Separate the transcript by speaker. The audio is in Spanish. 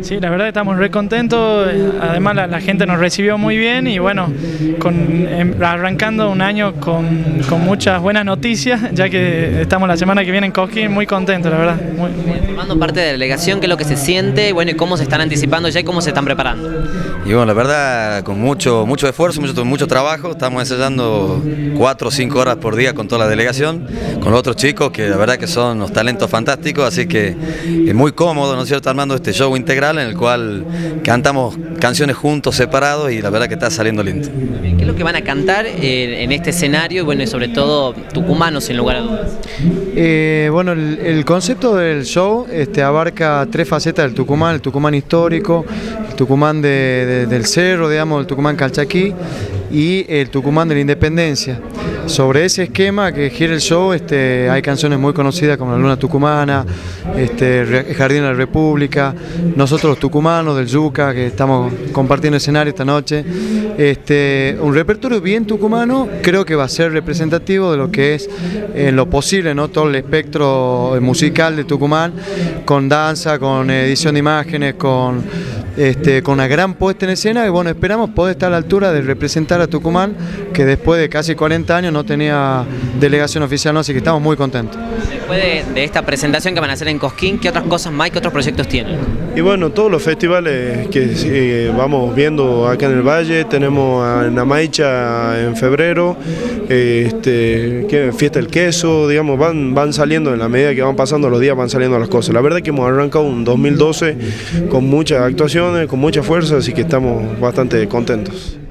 Speaker 1: Sí, la verdad estamos re contentos, además la gente nos recibió muy bien y bueno, arrancando un año con muchas buenas noticias, ya que estamos la semana que viene en Cosquín, muy contentos, la verdad.
Speaker 2: Formando parte de la delegación, ¿qué es lo que se siente? Bueno, y cómo se están anticipando ya y cómo se están preparando.
Speaker 3: Y bueno, la verdad, con mucho esfuerzo, mucho trabajo, estamos ensayando 4 o 5 horas por día con toda la delegación, con los otros chicos que la verdad que son unos talentos fantásticos, así que es muy cómodo, ¿no es cierto?, armando este show integral en el cual cantamos canciones juntos, separados, y la verdad que está saliendo lindo.
Speaker 2: ¿Qué es lo que van a cantar en este escenario? Bueno, y sobre todo tucumanos, sin lugar a dudas.
Speaker 4: Bueno, el concepto del show abarca 3 facetas del Tucumán: el Tucumán histórico, el Tucumán del cerro, digamos, el Tucumán calchaquí, y el Tucumán de la Independencia. Sobre ese esquema que gira el show, hay canciones muy conocidas como La Luna Tucumana, Jardín de la República, nosotros los tucumanos del Yuca, que estamos compartiendo escenario esta noche. Un repertorio bien tucumano, creo que va a ser representativo de lo que es en lo posible, ¿no?, todo el espectro musical de Tucumán, con danza, con edición de imágenes, con una gran puesta en escena, y bueno, esperamos poder estar a la altura de representar a Tucumán, que después de casi 40 años no tenía delegación oficial, ¿no? Así que estamos muy contentos.
Speaker 2: Después de esta presentación que van a hacer en Cosquín, ¿qué otras cosas más y qué otros proyectos tienen?
Speaker 5: Y bueno, todos los festivales que vamos viendo acá en el Valle, tenemos en Amaicha en febrero, Fiesta del Queso, digamos, van saliendo en la medida que van pasando los días, van saliendo las cosas. La verdad es que hemos arrancado un 2012 con muchas actuaciones, con mucha fuerza, así que estamos bastante contentos.